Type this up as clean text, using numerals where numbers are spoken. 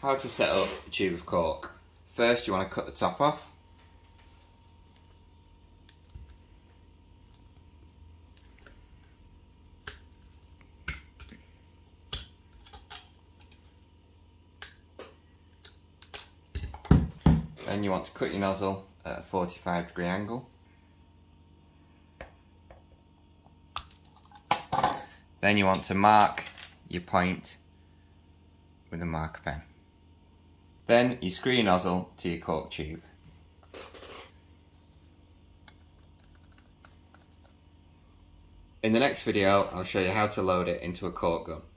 How to set up a tube of cork. First you want to cut the top off. Then you want to cut your nozzle at a 45-degree angle. Then you want to mark your point with a marker pen. Then you screw your nozzle to your cork tube. In the next video, I'll show you how to load it into a cork gun.